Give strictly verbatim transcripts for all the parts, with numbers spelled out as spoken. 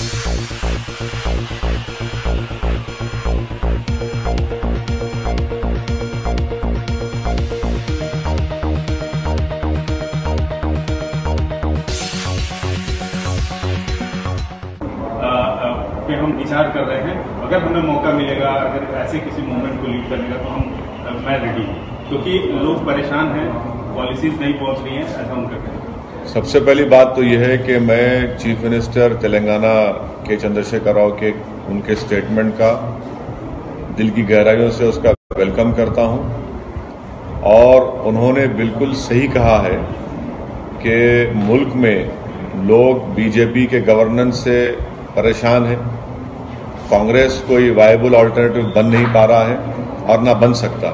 पे हम विचार कर रहे हैं। अगर हमें मौका मिलेगा, अगर ऐसे किसी मूवमेंट को लीड करने का, तो हम मैं रेडी हूँ, क्योंकि लोग परेशान हैं, पॉलिसीज नहीं पहुँच रही हैं, ऐसा हम करते हैं। सबसे पहली बात तो यह है कि मैं चीफ मिनिस्टर तेलंगाना के चंद्रशेखर राव के उनके स्टेटमेंट का दिल की गहराइयों से उसका वेलकम करता हूं और उन्होंने बिल्कुल सही कहा है कि मुल्क में लोग बीजेपी के गवर्नेंस से परेशान हैं। कांग्रेस कोई वायबल अल्टरनेटिव बन नहीं पा रहा है और ना बन सकता।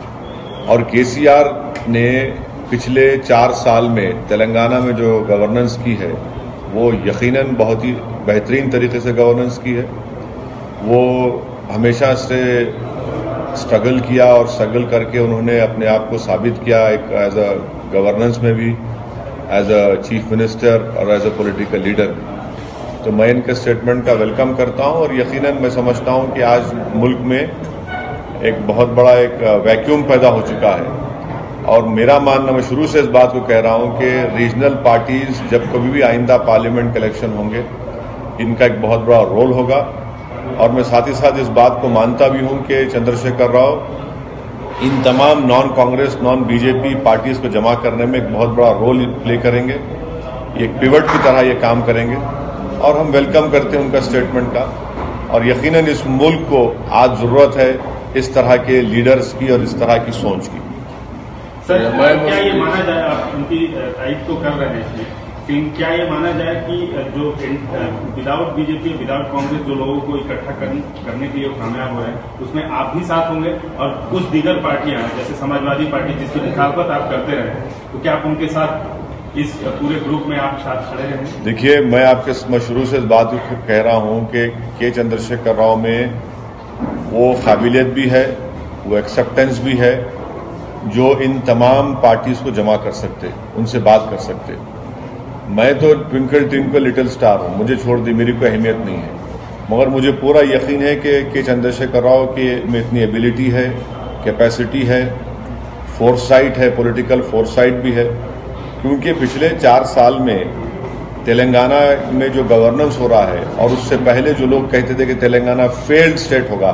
और केसीआर ने पिछले चार साल में तेलंगाना में जो गवर्नेंस की है वो यकीनन बहुत ही बेहतरीन तरीके से गवर्नेंस की है। वो हमेशा से स्ट्रगल किया और स्ट्रगल करके उन्होंने अपने आप को साबित किया, एक एज अ गवर्नेंस में भी, एज अ चीफ मिनिस्टर और एज अ पॉलिटिकल लीडर। तो मैं इनके स्टेटमेंट का वेलकम करता हूं और यकीनन मैं समझता हूं कि आज मुल्क में एक बहुत बड़ा एक वैक्यूम पैदा हो चुका है। और मेरा मानना, मैं शुरू से इस बात को कह रहा हूं कि रीजनल पार्टीज जब कभी भी आइंदा पार्लियामेंट के इलेक्शन होंगे, इनका एक बहुत बड़ा रोल होगा। और मैं साथ ही साथ इस बात को मानता भी हूं कि चंद्रशेखर राव इन तमाम non Congress, non BJP parties को जमा करने में एक बहुत बड़ा रोल प्ले करेंगे, एक पिवट की तरह ये काम करेंगे। और हम वेलकम करते हैं उनका स्टेटमेंट का। और यकीनन इस मुल्क को आज जरूरत है इस तरह के लीडर्स की और इस तरह की सोच की। सर, क्या ये माना जाए, आप उनकी तारीफ तो कर रहे हैं इसलिए, लेकिन क्या ये माना जाए कि जो विदाउट बीजेपी, विदाउट कांग्रेस जो लोगों को इकट्ठा करने के लिए कामयाब हो रहे हैं, उसमें आप भी साथ होंगे और कुछ दीगर पार्टियां हैं जैसे समाजवादी पार्टी जिसकी मुखालफत आप करते रहे, तो क्या आप उनके साथ इस पूरे ग्रुप में आप साथ खड़े रहेंगे? देखिए, मैं आपके मैं शुरू से इस बात को कह रहा हूं कि के चंद्रशेखर राव में वो काबिलियत भी है, वो एक्सेप्टेंस भी है जो इन तमाम पार्टीज को जमा कर सकते, उनसे बात कर सकते। मैं तो ट्विंकल ट्विंकल लिटिल स्टार हूं, मुझे छोड़ दी, मेरी कोई अहमियत नहीं है। मगर मुझे पूरा यकीन है कि के चंद्रशेखर राव के में इतनी एबिलिटी है, कैपेसिटी है, फोरसाइट है, पॉलिटिकल फोरसाइट भी है। क्योंकि पिछले चार साल में तेलंगाना में जो गवर्नेंस हो रहा है और उससे पहले जो लोग कहते थे कि तेलंगाना फेल्ड स्टेट होगा,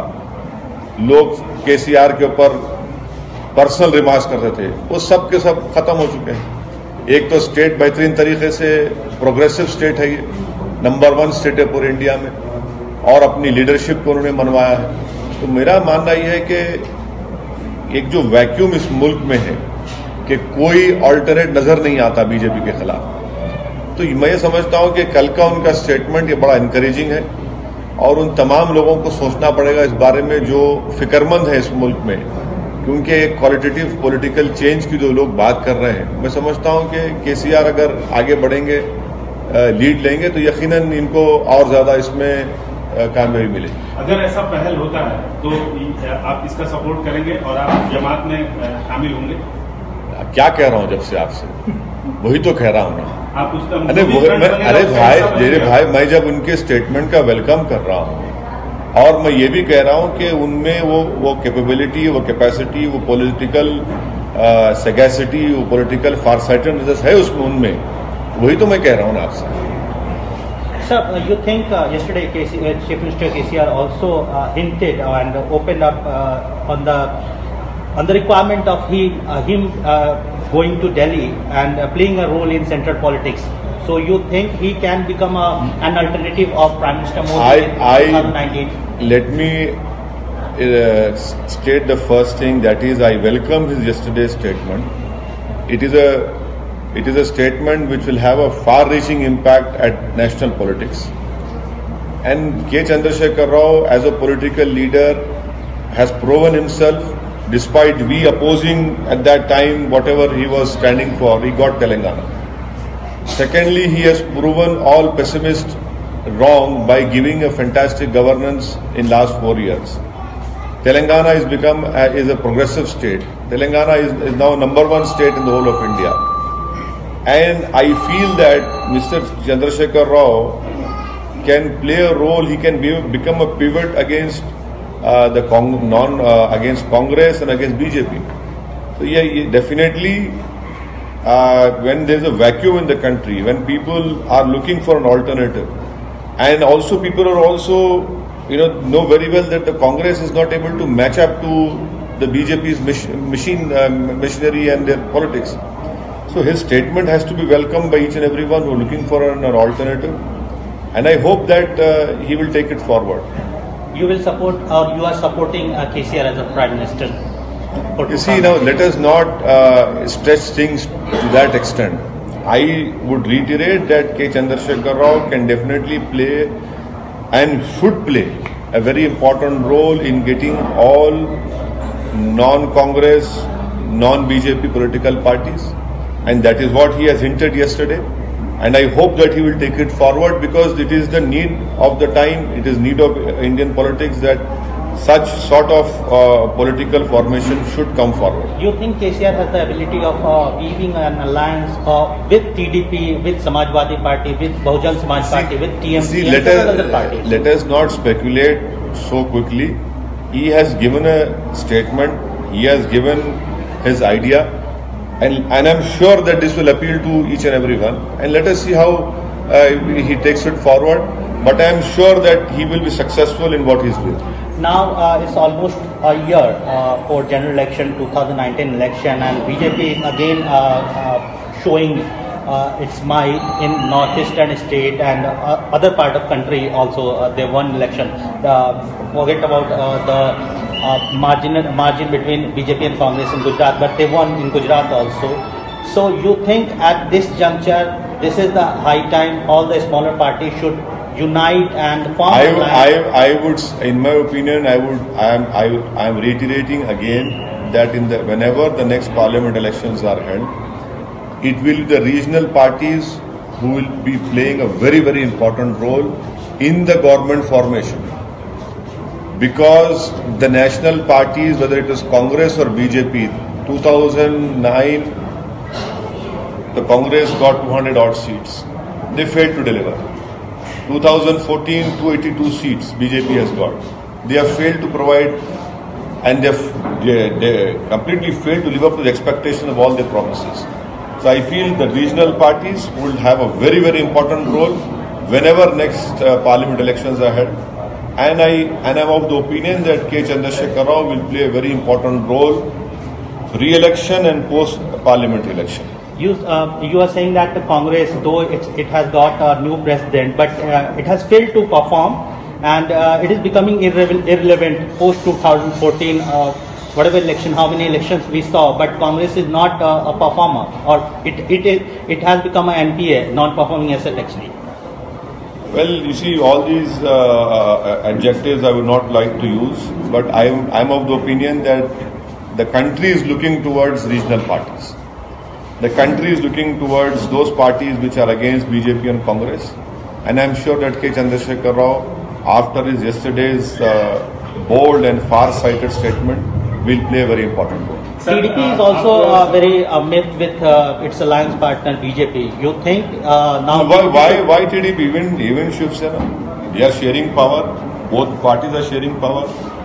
लोग केसीआर के ऊपर पर्सनल रिमार्क्स करते थे, वो सब के सब खत्म हो चुके हैं। एक तो स्टेट बेहतरीन तरीके से प्रोग्रेसिव स्टेट है, ये नंबर वन स्टेट है पूरे इंडिया में, और अपनी लीडरशिप को उन्होंने मनवाया है। तो मेरा मानना यह है कि एक जो वैक्यूम इस मुल्क में है कि कोई अल्टरनेट नजर नहीं आता बीजेपी के खिलाफ, तो मैं ये समझता हूं कि कल का उनका स्टेटमेंट ये बड़ा इनकरेजिंग है और उन तमाम लोगों को सोचना पड़ेगा इस बारे में जो फिक्रमंद है इस मुल्क में, क्योंकि एक क्वालिटेटिव पॉलिटिकल चेंज की जो लोग बात कर रहे हैं, मैं समझता हूं कि केसीआर अगर आगे बढ़ेंगे, लीड लेंगे, तो यकीनन इनको और ज्यादा इसमें कामयाबी मिलेगी। अगर ऐसा पहल होता है तो आप इसका सपोर्ट करेंगे और आप जमात में शामिल होंगे? क्या कह रहा हूं जब से आपसे, वही तो कह रहा हूं ना। आप उसका अरे मैं, अरे भाई मेरे भाई, मैं जब उनके स्टेटमेंट का वेलकम कर रहा हूं और मैं ये भी कह रहा हूं कि उनमें वो वो कैपेबिलिटी, वो कैपेसिटी, वो पॉलिटिकल सेगैसिटी, वो पॉलिटिकल फारसाइटेडनेस है उसमें, उनमें, वही तो मैं कह रहा हूं ना आपसे। Sir, uh, you think uh, yesterday K C, uh, Chief Minister K C R also uh, hinted and opened up uh, on the on the requirement of he, uh, him uh, going to Delhi and uh, playing a role in central politics. So you think he can become a, an alternative of Prime Minister Modi in twenty nineteen? Let me uh, state the first thing, that is, I welcome his yesterday's statement. It is a It is a statement which will have a far-reaching impact at national politics. And K. Chandrasekhar Rao, as a political leader, has proven himself, despite we opposing at that time whatever he was standing for, he got Telangana. Secondly, he has proven all pessimists wrong by giving a fantastic governance in last four years. Telangana has become uh, is a progressive state. Telangana is, is now number one state in the whole of India. And I feel that Mister Chandrasekhar Rao can play a role. He can be, become a pivot against uh, the Cong non uh, against Congress and against B J P. So yeah, yeah definitely. Uh, when there is a vacuum in the country, when people are looking for an alternative, and also people are also, you know, know very well that the Congress is not able to match up to the B J P's machine, uh, machinery and their politics. So his statement has to be welcomed by each and everyone who are looking for an, an alternative, and I hope that uh, he will take it forward. You will support, or you are supporting uh, K C R as a Prime Minister? You see, now let us not uh, stretch things to that extent. I would reiterate that K. Chandrasekhar Rao can definitely play and should play a very important role in getting all non-Congress, non-B J P political parties, and that is what he has hinted yesterday. And I hope that he will take it forward, because it is the need of the time, it is need of Indian politics that such sort of uh, political formation should come forward. You think K C R has the ability of uh, weaving an alliance uh, with T D P, with Samajwadi Party, with Bahujan Samaj see, Party, with T M C, see, and let us, other parties? Let us not speculate so quickly. He has given a statement, he has given his idea, and, and I'm sure that this will appeal to each and everyone, and let us see how uh, he takes it forward. But I'm sure that he will be successful in what he's doing. Now uh, it's almost a year uh, for general election, two thousand nineteen election, and B J P is again uh, uh, showing uh, its might in northeastern state and uh, other part of country also. Uh, they won election. Uh, forget about uh, the uh, margin margin between B J P and Congress in Gujarat, but they won in Gujarat also. So you think at this juncture, this is the high time all the smaller parties should unite and form I, a I, I would, in my opinion, I would, I am, I, I am reiterating again that in the whenever the next parliament elections are held, it will be the regional parties who will be playing a very, very important role in the government formation, because the national parties, whether it is Congress or B J P, two thousand nine, the Congress got two hundred odd seats. They failed to deliver. two thousand fourteen, two hundred eighty-two seats B J P has got. They have failed to provide, and they have they, they completely failed to live up to the expectation of all their promises. So I feel the regional parties will have a very, very important role whenever next uh, parliament elections are held. And I and I'm of the opinion that K. Chandrasekhar Rao will play a very important role re-election and post-parliament election. You, uh, you are saying that the Congress, though it, it has got a new president, but uh, it has failed to perform, and uh, it is becoming irre irrelevant post two thousand fourteen, uh, whatever election, how many elections we saw, but Congress is not uh, a performer, or it, it, it, it has become an N P A, non-performing asset actually. Well, you see, all these uh, uh, adjectives I would not like to use, but I am I'm of the opinion that the country is looking towards regional parties. The country is looking towards those parties which are against B J P and Congress, and I am sure that K. Chandrasekhar Rao, after his yesterday's uh, bold and far-sighted statement, will play a very important role. T D P is also uh, very uh, miffed with uh, its alliance partner B J P. You think uh, now? Why, why, why T D P? Even, even Shiv Sena, they are sharing power. Both parties are sharing power.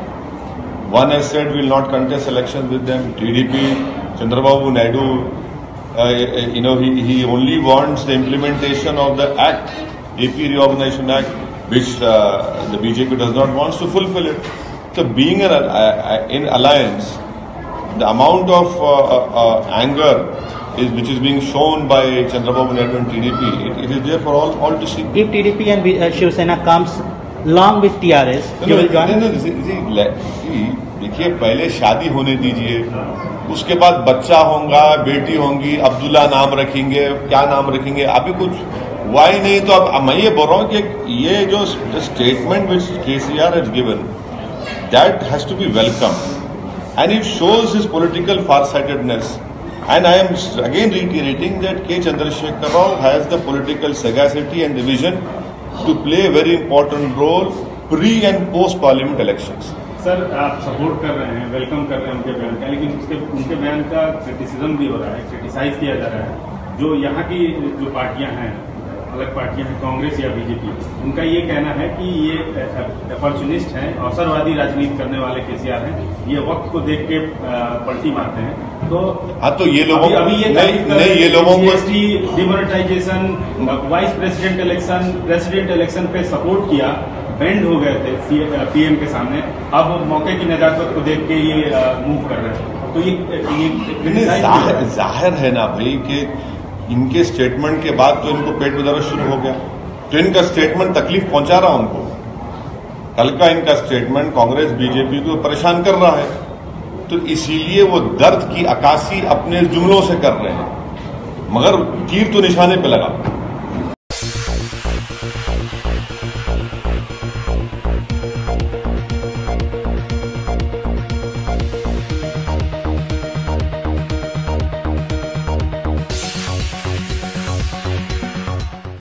One has said will not contest elections with them. T D P, Chandrababu Naidu, uh, you know, he, he only wants the implementation of the Act, A P Reorganization Act, which uh, the B J P does not want to fulfill it. So being in, uh, in alliance, the amount of uh, uh, anger is, which is being shown by Chandrababu Naidu and T D P, it, it is there for all, all to see. If T D P and uh, Shiv Sena comes along with T R S, no, you no, will join? No, no, see, देखिए पहले शादी होने दीजिए, उसके बाद बच्चा होगा, बेटी होंगी, अब्दुल्ला नाम रखेंगे, क्या नाम रखेंगे, अभी कुछ हुआ ही नहीं. तो अब मैं ये बोल रहा हूँ कि ये जो statement which K C R has given, that has to be welcomed. And it shows his political farsightedness. And I am again reiterating that K. Chandrasekhar Rao has the political sagacity and the vision to play a very important role pre and post parliament elections. Sir आप support कर रहे हैं, welcome कर रहे हैं उनके बयान का, लेकिन उसके उनके बयान का क्रिटिसिज्म भी हो रहा है, क्रिटिसाइज किया जा रहा है. जो यहाँ की जो पार्टियां हैं अलग पार्टियां हैं, कांग्रेस या बीजेपी, उनका ये कहना है कि ये अपॉर्चुनिस्ट हैं, अवसरवादी राजनीति करने वाले केसीआर हैं, ये वक्त को देख के पलटी मारते हैं। तो हाँ, तो ये लोगों अभी, अभी ये नहीं, नहीं ये लोगों को demonetisation, vice president election, president election पे सपोर्ट किया, बेंड हो गए थे पीएम के सामने, अब मौके की नजाकत को देख के ये मूव कर रहे हैं। तो ये, ये जाहिर, जाहिर है ना भाई कि इनके स्टेटमेंट के बाद तो इनको पेट में दर्द शुरू हो गया, तो इनका स्टेटमेंट तकलीफ पहुंचा रहा उनको। कल का इनका स्टेटमेंट कांग्रेस बीजेपी को परेशान कर रहा है, तो इसीलिए वो दर्द की अक्कासी अपने जुमलों से कर रहे हैं, मगर तीर तो निशाने पे लगा।